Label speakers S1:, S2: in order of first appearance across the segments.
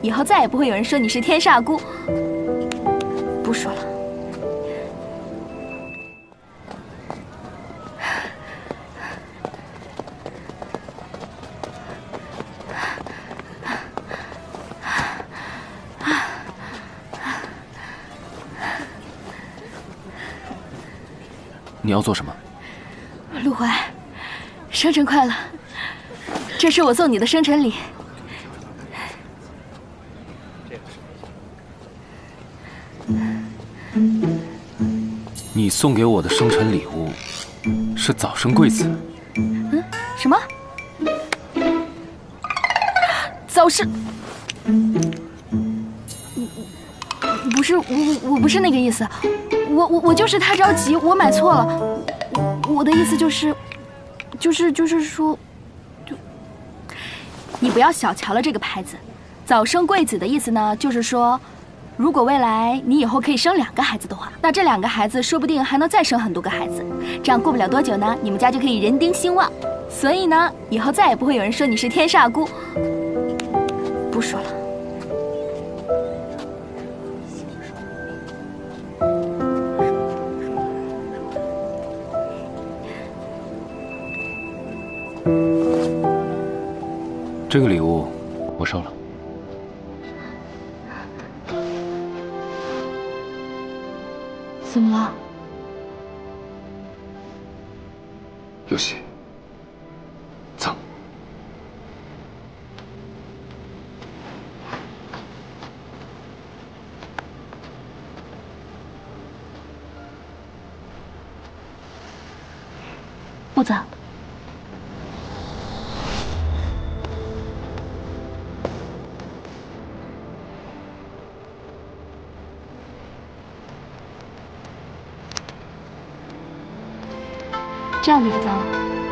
S1: 以后再也不会有人说你是天煞孤。不说了。
S2: 你要做什么？
S1: 陆怀，生辰快乐！这是我送你的生辰礼。
S2: 你送给我的生辰礼物是早生贵子。
S1: 什么？早生？不是，我不是那个意思。我就是太着急，我买错了。我的意思就是说，你不要小瞧了这个牌子。早生贵子的意思呢，就是说，如果未来你以后可以生2个孩子的话，那这2个孩子说不定还能再生很多个孩子。这样过不了多久呢，你们家就可以人丁兴旺。所以呢，以后再也不会有人说你是天煞孤。不说了。
S2: 这个礼物我收了。
S1: 怎么了？
S2: 有喜，赠。
S1: 不赠。这样就不脏了。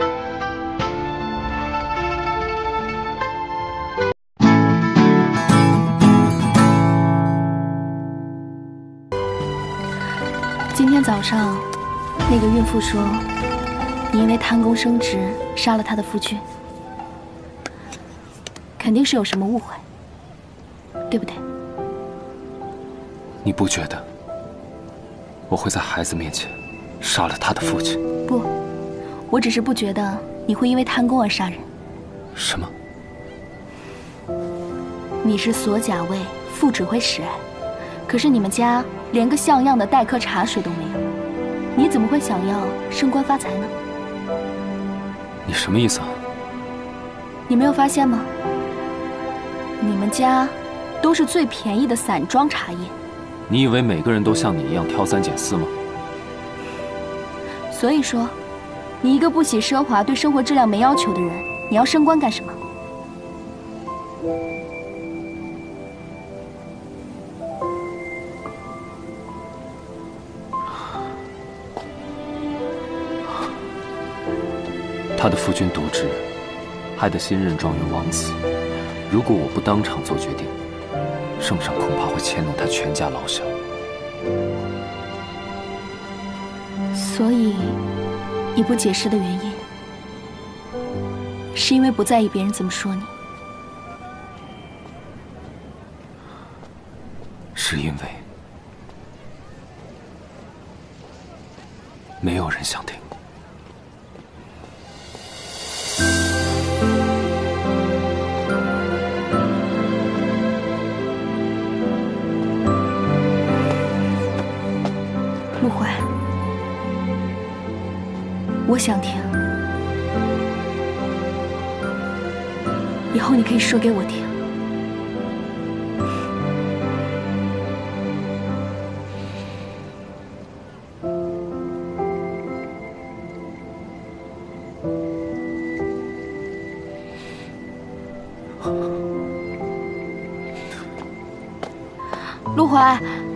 S1: 今天早上，那个孕妇说，你因为贪功升职，杀了她的夫君，肯定是有什么误会，对不对？
S2: 你不觉得我会在孩子面前杀了他的父亲？
S1: 不。我只是不觉得你会因为贪功而杀人。
S2: 什么？
S1: 你是所甲尉副指挥使哎，可是你们家连个像样的待客茶水都没有，你怎么会想要升官发财呢？
S2: 你什么意思啊？
S1: 你没有发现吗？你们家都是最便宜的散装茶叶。
S2: 你以为每个人都像你一样挑三拣四吗？
S1: 所以说。你一个不喜奢华、对生活质量没要求的人，你要升官干什么？
S2: 他的夫君渎职，害得新任状元枉死。如果我不当场做决定，圣上恐怕会牵连他全家老小。
S1: 所以。你不解释的原因，是因为不在意别人怎么说你。
S2: 是因为没有人想听。
S1: 陆怀。我想听，以后你可以说给我听。陆怀。